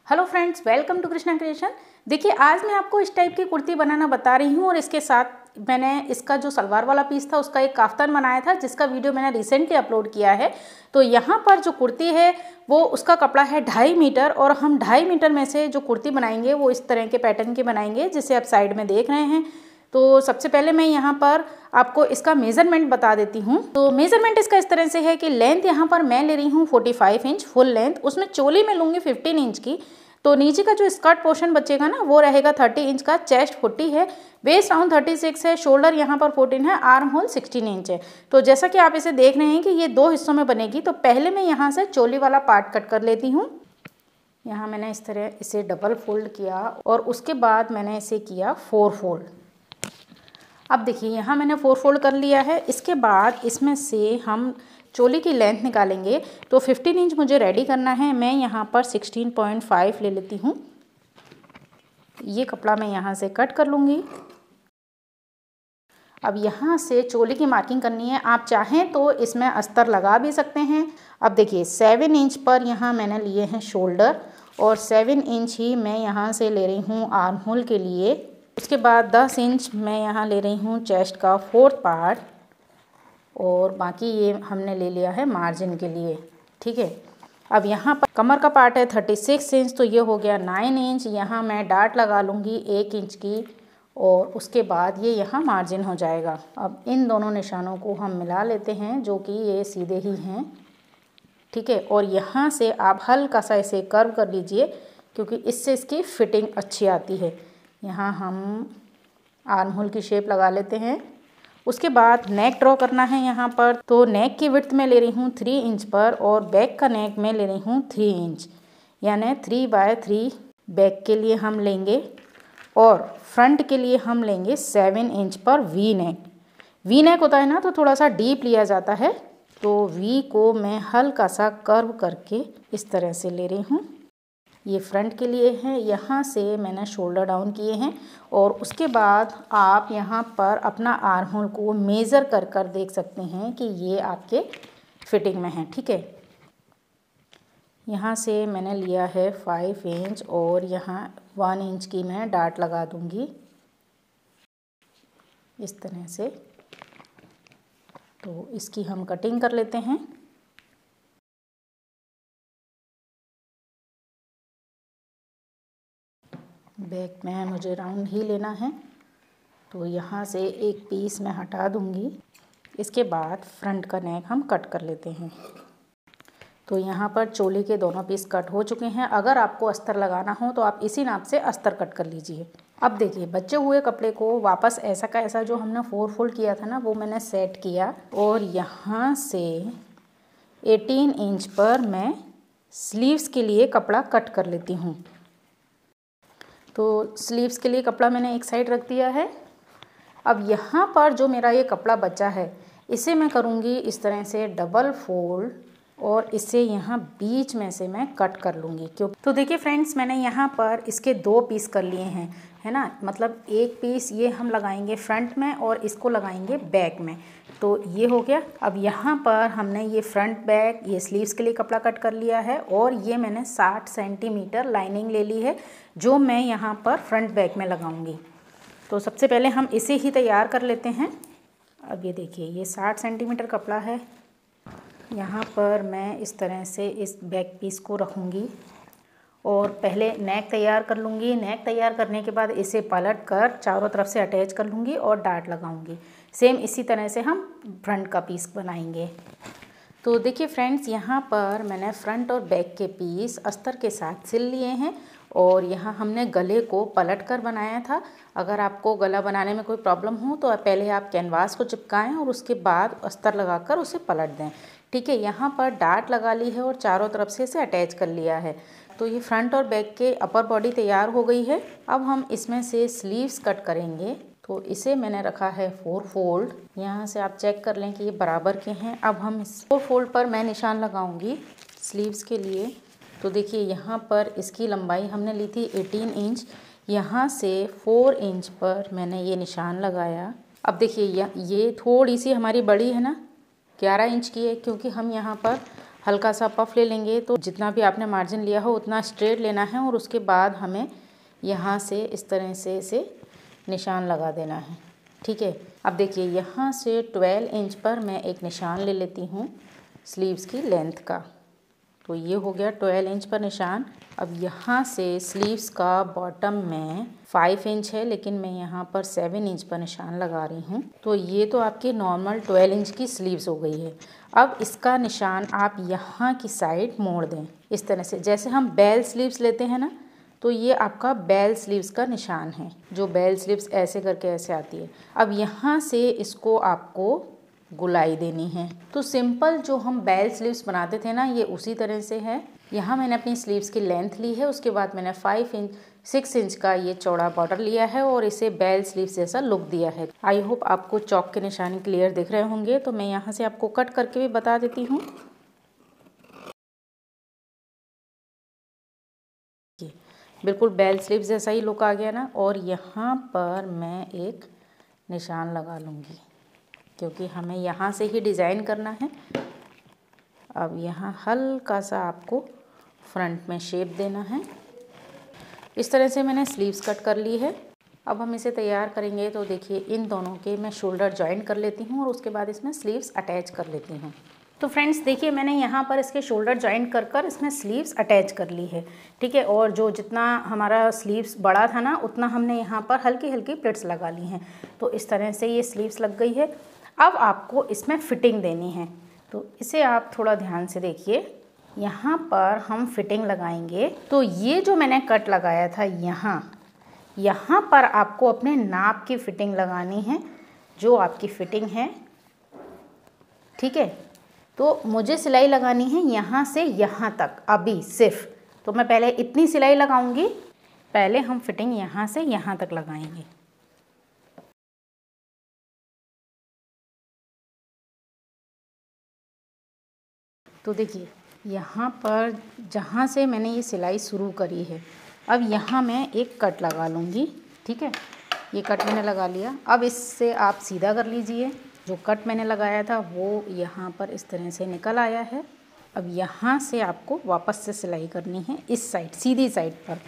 Hello friends, welcome to Krishna creation. देखिए, आज मैं आपको इस टाइप की कुर्ती बनाना बता रही हूँ और इसके साथ मैंने इसका जो सलवार वाला पीस था उसका एक काफ्तान बनाया था, जिसका वीडियो मैंने रिसेंटली अपलोड किया है। तो यहाँ पर जो कुर्ती है वो उसका कपड़ा है 2.5 मीटर और हम 2.5 मीटर में से जो कुर्ती बनाएंगे वो इस तरह के पैटर्न की बनाएंगे, जिसे आप साइड में देख रहे हैं। तो सबसे पहले मैं यहाँ पर आपको इसका मेज़रमेंट बता देती हूँ। तो मेज़रमेंट इसका इस तरह से है कि लेंथ यहाँ पर मैं ले रही हूँ 45 इंच फुल लेंथ, उसमें चोली में लूँगी 15 इंच की। तो नीचे का जो स्कर्ट पोर्शन बचेगा ना वो रहेगा 30 इंच का, चेस्ट 40 है, वेस्ट राउंड 36 है, शोल्डर यहाँ पर 14 है, आर्म होल 16 इंच है। तो जैसा कि आप इसे देख रहे हैं कि ये 2 हिस्सों में बनेगी। तो पहले मैं यहाँ से चोली वाला पार्ट कट कर लेती हूँ। यहाँ मैंने इस तरह इसे डबल फोल्ड किया और उसके बाद मैंने इसे किया 4 फोल्ड। अब देखिए, यहाँ मैंने 4 फोल्ड कर लिया है। इसके बाद इसमें से हम चोली की लेंथ निकालेंगे। तो 15 इंच मुझे रेडी करना है। मैं यहाँ पर 16.5 ले लेती हूँ। ये कपड़ा मैं यहाँ से कट कर लूँगी। अब यहाँ से चोली की मार्किंग करनी है। आप चाहें तो इसमें अस्तर लगा भी सकते हैं। अब देखिए, 7 इंच पर यहाँ मैंने लिए हैं शोल्डर और 7 इंच ही मैं यहाँ से ले रही हूँ आर्म होल के लिए। उसके बाद 10 इंच मैं यहाँ ले रही हूँ चेस्ट का 4th पार्ट और बाकी ये हमने ले लिया है मार्जिन के लिए। ठीक है। अब यहाँ पर कमर का पार्ट है 36 इंच, तो ये हो गया 9 इंच। यहाँ मैं डार्ट लगा लूँगी 1 इंच की और उसके बाद ये यहाँ मार्जिन हो जाएगा। अब इन दोनों निशानों को हम मिला लेते हैं, जो कि ये सीधे ही हैं। ठीक है। और यहाँ से आप हल्का सा इसे कर्व कर लीजिए, क्योंकि इससे इसकी फिटिंग अच्छी आती है। यहाँ हम आर्म होल की शेप लगा लेते हैं। उसके बाद नेक ड्रॉ करना है यहाँ पर। तो नेक की विड्थ में ले रही हूँ 3 इंच पर और बैक का नेक में ले रही हूँ 3 इंच, यानी 3/3 बैक के लिए हम लेंगे और फ्रंट के लिए हम लेंगे 7 इंच पर वी नेक। वी नेक होता है ना, तो थोड़ा सा डीप लिया जाता है। तो वी को मैं हल्का सा कर्व करके इस तरह से ले रही हूँ। ये फ्रंट के लिए है। यहाँ से मैंने शोल्डर डाउन किए हैं और उसके बाद आप यहाँ पर अपना आर्म होल को मेज़र कर कर देख सकते हैं कि ये आपके फिटिंग में है। ठीक है। यहाँ से मैंने लिया है 5 इंच और यहाँ 1 इंच की मैं डार्ट लगा दूँगी इस तरह से। तो इसकी हम कटिंग कर लेते हैं। बैक में मुझे राउंड ही लेना है, तो यहाँ से एक पीस मैं हटा दूँगी। इसके बाद फ्रंट का नेक हम कट कर लेते हैं। तो यहाँ पर चोली के दोनों पीस कट हो चुके हैं। अगर आपको अस्तर लगाना हो तो आप इसी नाप से अस्तर कट कर लीजिए। अब देखिए, बचे हुए कपड़े को वापस ऐसा का ऐसा जो हमने 4 फोल्ड किया था ना, वो मैंने सेट किया और यहाँ से 18 इंच पर मैं स्लीव्स के लिए कपड़ा कट कर लेती हूँ। तो स्लीव्स के लिए कपड़ा मैंने एक साइड रख दिया है। अब यहाँ पर जो मेरा ये कपड़ा बचा है, इसे मैं करूँगी इस तरह से डबल फोल्ड और इसे यहाँ बीच में से मैं कट कर लूँगी। क्यों? तो देखिए फ्रेंड्स, मैंने यहाँ पर इसके 2 पीस कर लिए हैं, है ना। मतलब एक पीस ये हम लगाएंगे फ्रंट में और इसको लगाएंगे बैक में। तो ये हो गया। अब यहाँ पर हमने ये फ्रंट बैक ये स्लीव्स के लिए कपड़ा कट कर लिया है और ये मैंने 60 सेंटीमीटर लाइनिंग ले ली है, जो मैं यहाँ पर फ्रंट बैक में लगाऊंगी। तो सबसे पहले हम इसे ही तैयार कर लेते हैं। अब ये देखिए, ये 60 सेंटीमीटर कपड़ा है। यहाँ पर मैं इस तरह से इस बैक पीस को रखूँगी और पहले नेक तैयार कर लूँगी। नेक तैयार करने के बाद इसे पलट कर चारों तरफ से अटैच कर लूँगी और डार्ट लगाऊँगी। सेम इसी तरह से हम फ्रंट का पीस बनाएंगे। तो देखिए फ्रेंड्स, यहाँ पर मैंने फ्रंट और बैक के पीस अस्तर के साथ सिल लिए हैं और यहाँ हमने गले को पलट कर बनाया था। अगर आपको गला बनाने में कोई प्रॉब्लम हो तो पहले आप कैनवास को चिपकाएं और उसके बाद अस्तर लगाकर उसे पलट दें। ठीक है। यहाँ पर डार्ट लगा ली है और चारों तरफ से इसे अटैच कर लिया है। तो ये फ्रंट और बैक के अपर बॉडी तैयार हो गई है। अब हम इसमें से स्लीव्स कट करेंगे। तो इसे मैंने रखा है 4 फोल्ड। यहाँ से आप चेक कर लें कि ये बराबर के हैं। अब हम इस 4 फोल्ड पर मैं निशान लगाऊंगी स्लीव्स के लिए। तो देखिए, यहाँ पर इसकी लंबाई हमने ली थी 18 इंच। यहाँ से 4 इंच पर मैंने ये निशान लगाया। अब देखिए, ये थोड़ी सी हमारी बड़ी है ना, 11 इंच की है, क्योंकि हम यहाँ पर हल्का सा पफ ले लेंगे। तो जितना भी आपने मार्जिन लिया हो उतना स्ट्रेट लेना है और उसके बाद हमें यहाँ से इस तरह से इसे निशान लगा देना है। ठीक है, अब देखिए यहाँ से 12 इंच पर मैं एक निशान ले लेती हूँ स्लीव्स की लेंथ का। तो ये हो गया 12 इंच पर निशान। अब यहाँ से स्लीव्स का बॉटम में 5 इंच है, लेकिन मैं यहाँ पर 7 इंच पर निशान लगा रही हूँ। तो ये तो आपकी नॉर्मल 12 इंच की स्लीव्स हो गई है। अब इसका निशान आप यहाँ की साइड मोड़ दें इस तरह से, जैसे हम बेल स्लीव्स लेते हैं ना, तो ये आपका बेल स्लीव्स का निशान है। जो बेल स्लीव्स ऐसे करके ऐसे आती है। अब यहाँ से इसको आपको गुलाई देनी है। तो सिंपल जो हम बेल स्लीव्स बनाते थे ना, ये उसी तरह से है। यहाँ मैंने अपनी स्लीव्स की लेंथ ली है, उसके बाद मैंने 6 इंच का ये चौड़ा बॉर्डर लिया है और इसे बेल स्लीव्स जैसा लुक दिया है। आई होप आपको चौक के निशान क्लियर दिख रहे होंगे। तो मैं यहाँ से आपको कट करके भी बता देती हूँ। बिल्कुल बेल स्लीव्स जैसा ही लुक आ गया ना। और यहाँ पर मैं एक निशान लगा लूँगी क्योंकि हमें यहाँ से ही डिज़ाइन करना है। अब यहाँ हल्का सा आपको फ्रंट में शेप देना है। इस तरह से मैंने स्लीव्स कट कर ली है। अब हम इसे तैयार करेंगे। तो देखिए इन दोनों के मैं शोल्डर जॉइन कर लेती हूँ और उसके बाद इसमें स्लीव्स अटैच कर लेती हूँ। तो फ्रेंड्स देखिए मैंने यहाँ पर इसके शोल्डर जॉइन कर इसमें स्लीव्स अटैच कर ली है। ठीक है, और जो जितना हमारा स्लीव्स बड़ा था ना, उतना हमने यहाँ पर हल्की हल्की प्लेट्स लगा ली हैं। तो इस तरह से ये स्लीव्स लग गई है। अब आपको इसमें फिटिंग देनी है। तो इसे आप थोड़ा ध्यान से देखिए। यहाँ पर हम फिटिंग लगाएंगे। तो ये जो मैंने कट लगाया था यहाँ पर आपको अपने नाप की फिटिंग लगानी है, जो आपकी फिटिंग है। ठीक है, तो मुझे सिलाई लगानी है यहाँ से यहाँ तक अभी सिर्फ। तो मैं पहले इतनी सिलाई लगाऊंगी। पहले हम फिटिंग यहाँ से यहाँ तक लगाएंगे। तो देखिए यहाँ पर जहाँ से मैंने ये सिलाई शुरू करी है, अब यहाँ मैं एक कट लगा लूँगी। ठीक है, ये कट मैंने लगा लिया। अब इससे आप सीधा कर लीजिए। जो कट मैंने लगाया था वो यहाँ पर इस तरह से निकल आया है। अब यहाँ से आपको वापस से सिलाई करनी है इस साइड, सीधी साइड पर।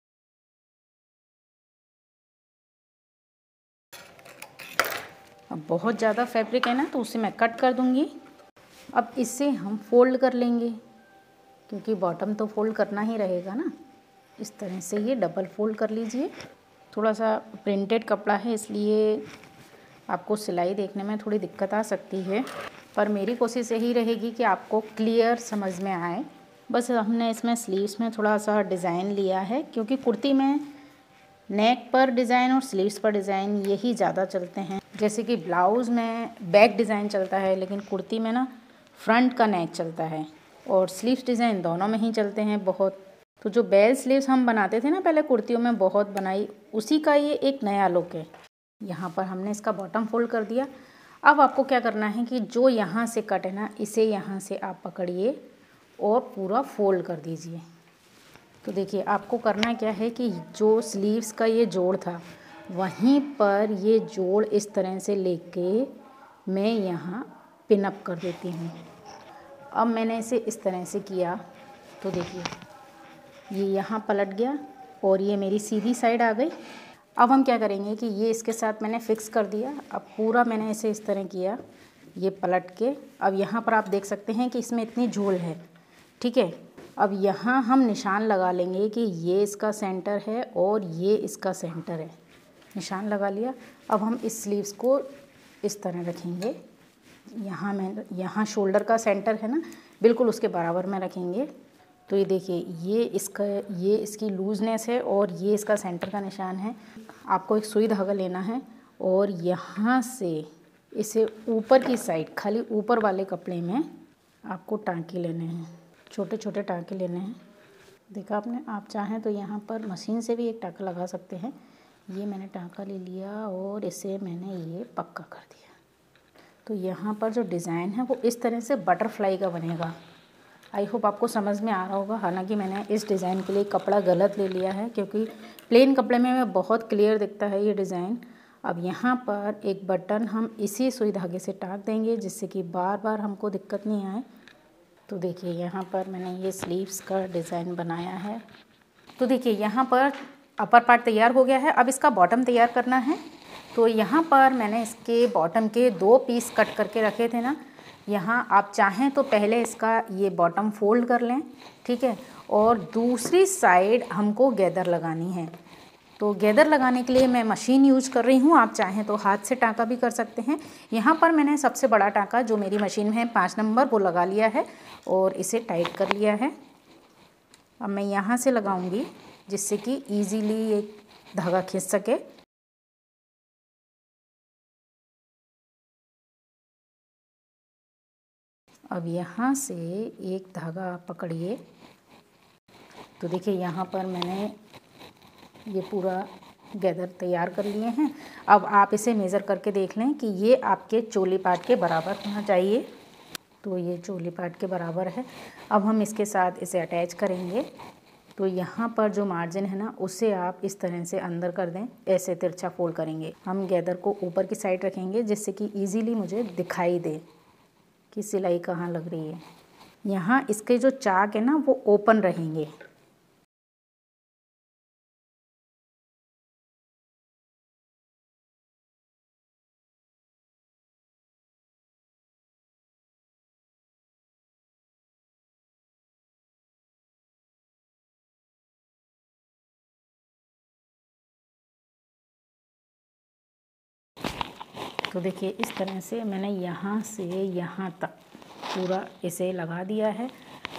अब बहुत ज़्यादा फैब्रिक है ना, तो उसे मैं कट कर दूँगी। अब इसे हम फोल्ड कर लेंगे क्योंकि बॉटम तो फोल्ड करना ही रहेगा ना। इस तरह से ये डबल फोल्ड कर लीजिए। थोड़ा सा प्रिंटेड कपड़ा है इसलिए आपको सिलाई देखने में थोड़ी दिक्कत आ सकती है, पर मेरी कोशिश यही रहेगी कि आपको क्लियर समझ में आए। बस हमने इसमें स्लीव्स में थोड़ा सा डिज़ाइन लिया है क्योंकि कुर्ती में नेक पर डिज़ाइन और स्लीव्स पर डिज़ाइन यही ज़्यादा चलते हैं। जैसे कि ब्लाउज़ में बैक डिज़ाइन चलता है, लेकिन कुर्ती में ना फ्रंट का नेक चलता है और स्लीव्स डिज़ाइन दोनों में ही चलते हैं बहुत। तो जो बेल स्लीव्स हम बनाते थे ना पहले कुर्तियों में बहुत बनाई, उसी का ये एक नया लुक है। यहाँ पर हमने इसका बॉटम फोल्ड कर दिया। अब आपको क्या करना है कि जो यहाँ से कट है ना, इसे यहाँ से आप पकड़िए और पूरा फोल्ड कर दीजिए। तो देखिए आपको करना क्या है कि जो स्लीव्स का ये जोड़ था वहीं पर ये जोड़ इस तरह से लेके मैं यहाँ पिन अप कर देती हूँ। अब मैंने इसे इस तरह से किया तो देखिए ये यहाँ पलट गया और ये मेरी सीधी साइड आ गई। अब हम क्या करेंगे कि ये इसके साथ मैंने फ़िक्स कर दिया। अब पूरा मैंने इसे इस तरह किया, ये पलट के। अब यहाँ पर आप देख सकते हैं कि इसमें इतनी झोल है। ठीक है, अब यहाँ हम निशान लगा लेंगे कि ये इसका सेंटर है और ये इसका सेंटर है। निशान लगा लिया। अब हम इस स्लीव्स को इस तरह रखेंगे। यहाँ शोल्डर का सेंटर है ना, बिल्कुल उसके बराबर में रखेंगे। तो ये देखिए ये इसकी लूजनेस है और ये इसका सेंटर का निशान है। आपको एक सुई धागा लेना है और यहाँ से इसे ऊपर की साइड, खाली ऊपर वाले कपड़े में आपको टाँके लेने हैं, छोटे छोटे टाँके लेने हैं। देखा आपने, आप चाहें तो यहाँ पर मशीन से भी एक टाँका लगा सकते हैं। ये मैंने टाँका ले लिया और इसे मैंने ये पक्का कर दिया। तो यहाँ पर जो डिज़ाइन है वो इस तरह से बटरफ्लाई का बनेगा। आई होप आपको समझ में आ रहा होगा। हालांकि मैंने इस डिज़ाइन के लिए कपड़ा गलत ले लिया है क्योंकि प्लेन कपड़े में बहुत क्लियर दिखता है ये डिज़ाइन। अब यहाँ पर एक बटन हम इसी सुई धागे से टाँक देंगे जिससे कि बार बार हमको दिक्कत नहीं आए। तो देखिए यहाँ पर मैंने ये स्लीव्स का डिज़ाइन बनाया है। तो देखिए यहाँ पर अपर पार्ट तैयार हो गया है। अब इसका बॉटम तैयार करना है। तो यहाँ पर मैंने इसके बॉटम के 2 पीस कट करके रखे थे ना, यहाँ आप चाहें तो पहले इसका ये बॉटम फोल्ड कर लें, ठीक है। और दूसरी साइड हमको गैदर लगानी है। तो गैदर लगाने के लिए मैं मशीन यूज कर रही हूँ, आप चाहें तो हाथ से टाँका भी कर सकते हैं। यहाँ पर मैंने सबसे बड़ा टाँका जो मेरी मशीन में है 5 नंबर वो लगा लिया है और इसे टाइट कर लिया है। अब मैं यहाँ से लगाऊंगी जिससे कि इजीली ये धागा खींच सके। अब यहाँ से एक धागा आप पकड़िए। तो देखिए यहाँ पर मैंने ये पूरा गैदर तैयार कर लिए हैं। अब आप इसे मेज़र करके देख लें कि ये आपके चोली पार्ट के बराबर होना चाहिए। तो ये चोली पार्ट के बराबर है। अब हम इसके साथ इसे अटैच करेंगे। तो यहाँ पर जो मार्जिन है ना, उसे आप इस तरह से अंदर कर दें, ऐसे तिरछा फोल्ड करेंगे। हम गैदर को ऊपर की साइड रखेंगे जिससे कि ईज़िली मुझे दिखाई दे कि सिलाई कहाँ लग रही है। यहाँ इसके जो चाक है ना वो ओपन रहेंगे। तो देखिए इस तरह से मैंने यहाँ से यहाँ तक पूरा इसे लगा दिया है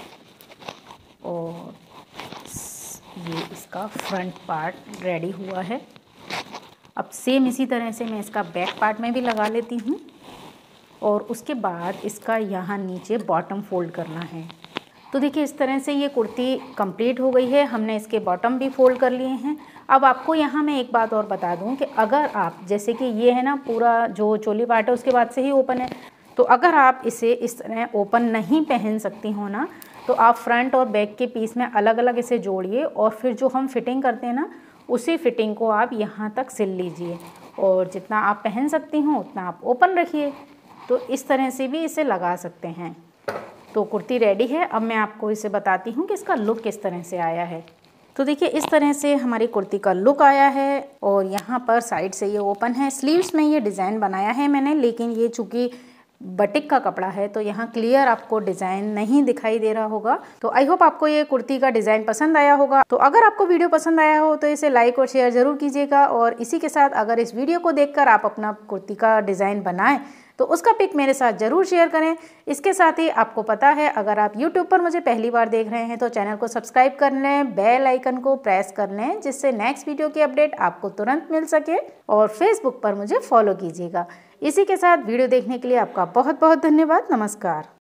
और ये इसका फ्रंट पार्ट रेडी हुआ है। अब सेम इसी तरह से मैं इसका बैक पार्ट में भी लगा लेती हूँ और उसके बाद इसका यहाँ नीचे बॉटम फोल्ड करना है। तो देखिए इस तरह से ये कुर्ती कंप्लीट हो गई है। हमने इसके बॉटम भी फोल्ड कर लिए हैं। अब आपको यहाँ मैं एक बात और बता दूँ कि अगर आप, जैसे कि ये है ना पूरा जो चोली पार्ट है उसके बाद से ही ओपन है, तो अगर आप इसे इस तरह ओपन नहीं पहन सकती हो ना, तो आप फ्रंट और बैक के पीस में अलग अलग इसे जोड़िए और फिर जो हम फिटिंग करते हैं ना, उसी फिटिंग को आप यहाँ तक सिल लीजिए और जितना आप पहन सकती हो उतना आप ओपन रखिए। तो इस तरह से भी इसे लगा सकते हैं। तो कुर्ती रेडी है। अब मैं आपको इसे बताती हूँ कि इसका लुक किस तरह से आया है। तो देखिए इस तरह से हमारी कुर्ती का लुक आया है और यहाँ पर साइड से ये ओपन है। स्लीव्स में ये डिज़ाइन बनाया है मैंने, लेकिन ये चूँकि बटिक का कपड़ा है तो यहाँ क्लियर आपको डिज़ाइन नहीं दिखाई दे रहा होगा। तो आई होप आपको ये कुर्ती का डिज़ाइन पसंद आया होगा। तो अगर आपको वीडियो पसंद आया हो तो इसे लाइक और शेयर ज़रूर कीजिएगा। और इसी के साथ अगर इस वीडियो को देखकर आप अपना कुर्ती का डिज़ाइन बनाएं तो उसका पिक मेरे साथ ज़रूर शेयर करें। इसके साथ ही आपको पता है, अगर आप YouTube पर मुझे पहली बार देख रहे हैं तो चैनल को सब्सक्राइब कर लें, बेल आइकन को प्रेस कर लें जिससे नेक्स्ट वीडियो की अपडेट आपको तुरंत मिल सके। और फेसबुक पर मुझे फॉलो कीजिएगा। इसी के साथ वीडियो देखने के लिए आपका बहुत बहुत धन्यवाद। नमस्कार।